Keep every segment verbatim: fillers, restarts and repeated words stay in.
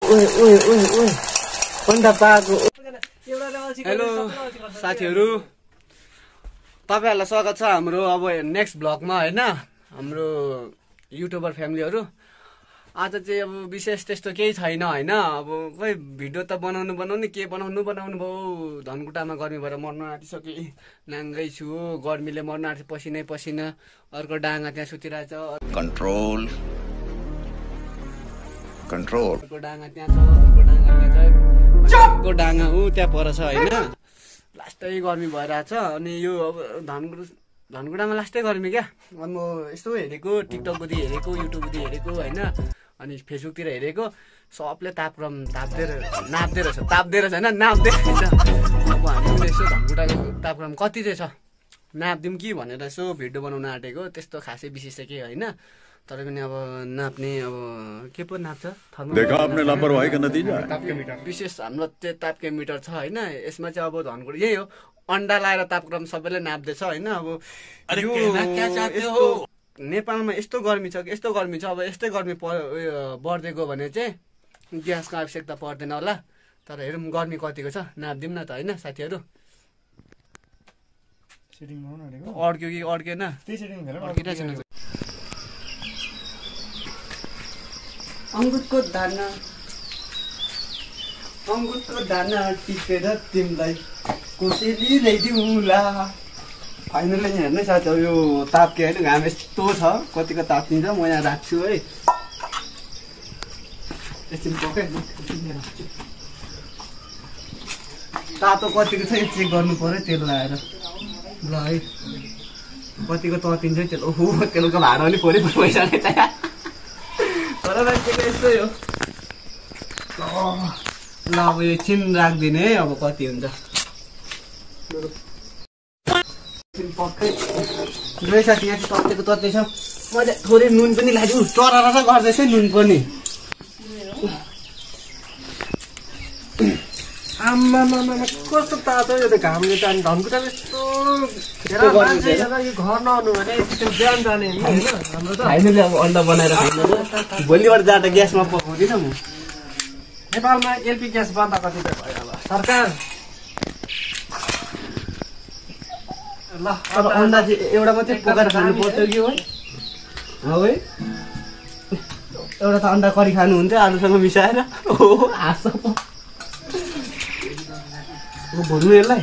ओए ओए ओए ओए अन्डा पाको। हेलो साथीहरू, तपाईहरुलाई स्वागत छ हाम्रो अब नेक्स्ट ब्लगमा हैन। हाम्रो युट्युबर फ्यामिलीहरु आज चाहिँ अब विशेष त्यस्तो केही छैन हैन। अब खोइ भिडियो त बनाउनु बनाउनु के बनाउनु बनाउनु भयो। धनकुटामा गर्मी भएर मर्न आँटिसके, नाङ्गै छु, गर्मीले मर्न आँट्यो, पसिनै पसिना। अर्को डाँगा त्यहाँ सुतिरहेछ, कन्ट्रोल कन्ट्रोल। अर्को डाँगा त्यहाँ छ, अर्को डाँगा त्यहाँ छ, अर्को डाँगा ऊ त्यहाँ पर छ हैन। लास्टै गर्मी भइरहेछ। अनि यो अब धनकुटा धनकुटामा लास्टै गर्मी क्या। अब म यस्तो हेरेको, टिकटकको हेरेको, युट्युबको हेरेको हैन, अनि फेसबुकतिर हेरेको, सबले तापक्रम ताप्दै नाप्दै रहेछ, ताप्दै रहेछ हैन, नाप्दै रहेछ। अब हामी पनि यसो धनकुटाको तापक्रम कति चाहिँ छ नाप्दिउँ कि भनेर यसो भिडियो बनाउन आँटेको। त्यस्तो खासै विशेष के होइन, तर पनि अब नाप्ने अब के पो नाप्छ, विशेष हाम्रो चाहिँ तापके मिटर छ होइन। यसमा चाहिँ अब धनकुटा यही हो, अन्डा लाएर तापक्रम सबैले नाप्दैछ होइन। अब नेपालमा यस्तो गर्मी छ कि यस्तो गर्मी छ, अब यस्तै गर्मी बढ्दै गयो भने चाहिँ ग्यासको आवश्यकता पर्दैन होला। तर हेरौँ गर्मी कतिको छ, नाप्दिउँ न त होइन साथीहरू। अड्क्यो कि अड्केन, अङ्गुरको दाना अङ्गुरको दाना टिपेर तिमीलाई कोसेली ल्याइदिउँला। फाइनली हेर्नु साथीहरू, यो ताप्के होइन, घाम यस्तो छ, कतिको ताप्दिन्छ। म यहाँ राख्छु है, एकछिन पकाइ तातो कतिको छ चेक गर्नु पर्यो तेल लगाएर। ल है कतिको ततिन्छ तेल। ओहो तेलको भाडा पनि फोरी पैसा नै चाहियो, तर मान्छेको यस्तै हो। ल अब यो एकछिन राखिदिने है, अब कति हुन्छ पक्कै। दुई साथी यहाँ चाहिँ ततेको तत्तै छ। मैले थोरै नुन पनि लगाइदिउँ, चरार त गर्दैछ नुन पनि। आम्मामा कस्तो तातो यो त, घामले त। अनि धनकुटामा यस्तो घर नआउनु भने त्यो बिहान जाने होइन हाम्रो त। फाइनली अब अन्डा बनाएर खाइदिनु, भोलिबाट जाँदा ग्यासमा पकाउँदिनँ म। नेपालमा एलपी ग्यास बन्द कति भयो अब सरकार। ल अब अन्डा चाहिँ एउटा मात्रै पकाएर खानु पर्थ्यो कि है, है एउटा त अन्डा करी खानुहुन्थ्यो आलुसँग मिसाएर। हो हाँस भुल्नु यसलाई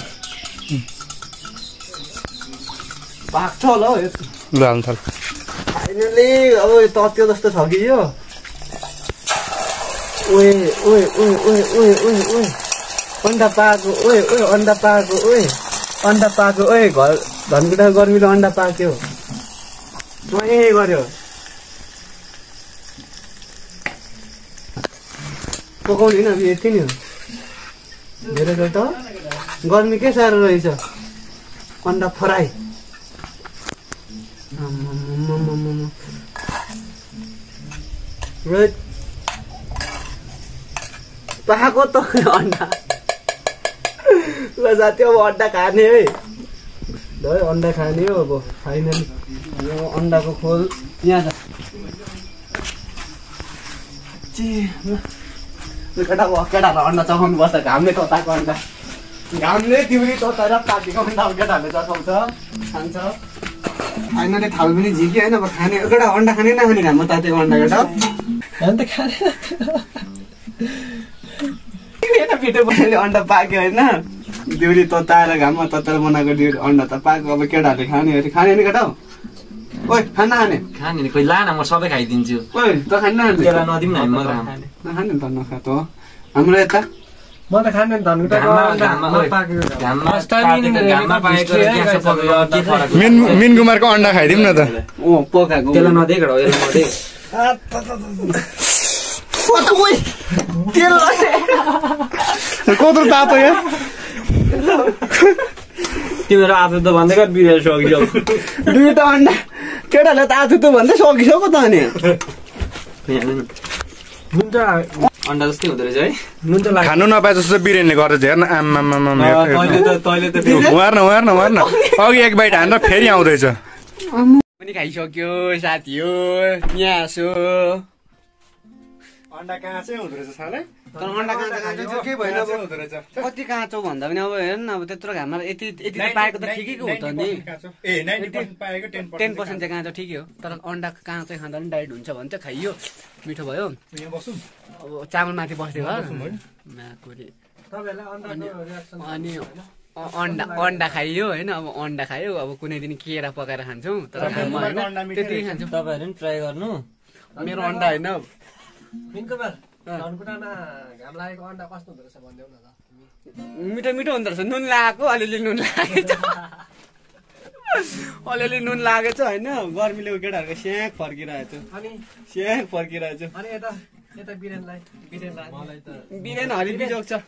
पाक्छ होला हौ यस्तो। फाइनली अब यो तत्यो जस्तो छ कि यो। ओए ओए ओए ओए ओए ओए ओए अन्डा पाएको, ओए ओए अन्डा पाएको, ओए अन्डा पाएको। ओए घर धनकुटा गर्मीले अन्डा पाक्यो, ए गर्यो। पकाउने होइन अब यति नै हो, धेरै त गर्मी के साह्रो रहेछ। अन्डा फ्राई पाएको त अन्डा। ल साथी अब अन्डा खाने है, है अन्डा खाने हो अब फाइनली। यो अन्डाको खोल यहाँ छ। केटा केटाहरूलाई अन्डा चखाउनु पर्छ, घामले तताएको अन्डा, घामले दिउरी तताएर पाकेको अन्डा केटाहरूले चखाउँछ खान्छ। फाइनली थाल पनि झिक्यो होइन। अब खाने केटा अन्डा खाने नखाने घाममा तातेको अन्डा केटा अन्त खाने पिठो बनाएर अन्डा पाक्यो होइन। दिउरी तताएर घाममा तताएर बनाएको दिउरी अन्डा त पाएको। अब केटाहरूले खाने अरे खाने नि केटा। ओइ खान नखाने खाने नि, कोही लान म सबै खाइदिन्छु। ओइ त खान नखाने त्यसलाई नदिउँ न, म नखाने त नखा त। हाम्रो यता म त खाने नि धनकुटाको मिन कुमारको अन्डा खाइदिउँ न त। ओ पकाएको त्यसलाई नदिएको हो, यसलाई नदे। कत्रो तातो यार, तिम्रो आफू त भन्दै कर बिरालो सकिसक्यो। दुईवटा अन्डा केटाले त आफू त भन्दै सकिसक्यो त। अनि नुन त अन्डा जस्तै हुँदो रहेछ है, नुन त खानु नपाए जस्तो बिरेनले गर्दैछ हेर्न। आम्मामा उहाँर्न उहाँर्न उहाँर्न अघि एक बाइट हानेर फेरि आउँदैछ। पनि खाइसक्यो साथी हो, यहाँ अन्डा काँचै हुँदो रहेछ सालै तर अन्डा काँचो काँचो त्यो केही भएन अब हुँदो रहेछ कति काँचो भन्दा पनि अब हेर्न अब त्यत्रो घाममा यति यति त पाएको त ठिकैको हो त नि ए नाइन्टी पर्सेन्ट पाएको टेन टेन पर्सेन्ट चाहिँ काँचो ठिकै हो तर अन्डा काँचो खाँदा पनि डाइट हुन्छ भने चाहिँ खाइयो मिठो भयो यहाँ बसौँ अब चामल माथि बस्थ्यो म्याकुरी अनि अन्डा अन्डा खाइयो होइन अब अन्डा खायो अब कुनै दिन केरा पकाएर खान्छौँ तर घाममा होइन त्यति खान्छौँ तपाईँहरू पनि ट्राई गर्नु मेरो अन्डा होइन मिठो मिठो हुँदो रहेछ नुन लगाएको अलिअलि नुन लागेछ अलिअलि नुन लागेछ होइन गर्मीले केटाहरूको स्याक फर्किरहेको छु स्याक फर्किरहेको छु बिरेन हरि बिजोग छ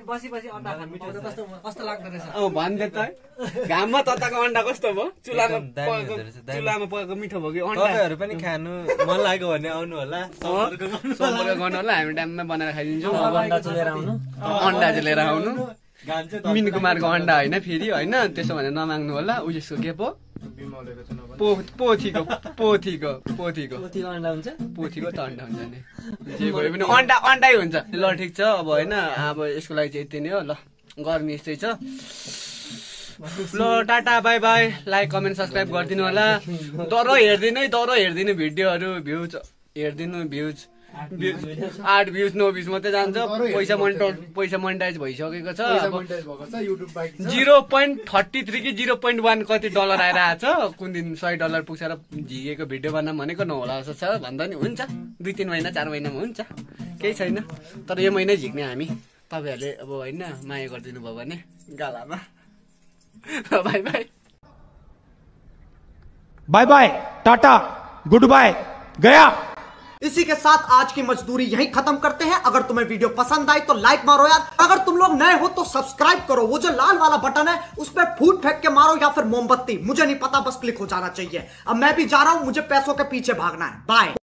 अब भनिदिए त घाममा तताको अन्डा कस्तो भयो चुलामा पकाएको चुलामा पकाएको मिठो भयो कि तपाईँहरू पनि खानु मन लाग्यो भने आउनु होला सम्पर्क गर्नु होला हामी टाइममा बनाएर खाइदिन्छौँ अन्डा चाहिँ लिएर आउनु अन्डा चाहिँ लिएर आउनु मिन कुमारको अन्डा होइन फेरि होइन त्यसो भने नमाग्नु होला उयसको के पो पोथीको पोथीको पोथीको अन्डा हुन्छ पोथीको त अन्डा हुन्छ नि जे भयो पनि अन्डा अन्डै हुन्छ ल ठिक छ अब होइन अब यसको लागि चाहिँ यति नै हो ल गर्मी यस्तै छ ल tata bye bye like comment subscribe गरिदिनु होला तर हेरिदिनु है तर हेरिदिनु भिडियोहरू भ्युज हेरिदिनु भ्युज आठ भ्युज नौ भ्युज मात्रै जान्छ पैसा मोनिटाइज पैसा मोनिटाइज भइसकेको छ जिरो पोइन्ट थर्टी थ्री कि जिरो पोइन्ट वान कति डलर आइरहेको छ कुन दिन सय डलर पुगेर झिकेको भिडियो बनाऊँ भनेको नहोला जस्तो छ भन्दा नि हुन्छ दुई तिन महिना चार महिनामा हुन्छ केही छैन तर यो महिनै झिक्ने हामी तपाईँहरूले अब होइन माया गरिदिनु भयो भने गालामा bye bye bye bye tata good bye गया। इसी के साथ आज की मजदूरी यहीं खत्म करते हैं। अगर तुम्हें वीडियो पसंद आई तो लाइक मारो यार, अगर तुम लोग नए हो तो सब्सक्राइब करो, वो जो लाल वाला बटन है उस पर फूट फेंक के मारो या फिर मोमबत्ती, मुझे नहीं पता, बस क्लिक हो जाना चाहिए। अब मैं भी जा रहा हूं, मुझे पैसों के पीछे भागना है। बाय।